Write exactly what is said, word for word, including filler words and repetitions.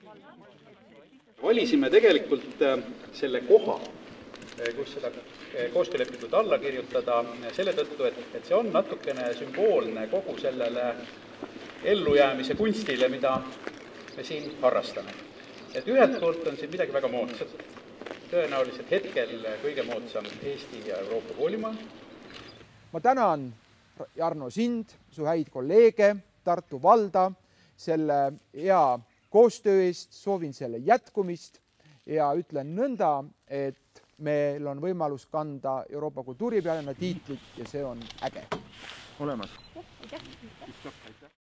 Valisime tegelikult selle koha, kus seda koostöölepingut alla kirjutada, selle tõttu, et, et see on natukene sümboolne kogu sellele ellujäämise kunstile, mida me siin harrastame. Et ühelt poolt on siin midagi väga moodsat, tõenäoliselt hetkel kõige moodsam Eesti ja Euroopa koolimaal. Ma tänan, Jarno, sind, su häid kolleege, Tartu valda, selle hea koostöö eest, soovin selle jätkumist ja ütlen nõnda, et meil on võimalus kanda Euroopa kultuuripealinna tiitlit ja see on äge. Olemas. Aitäh.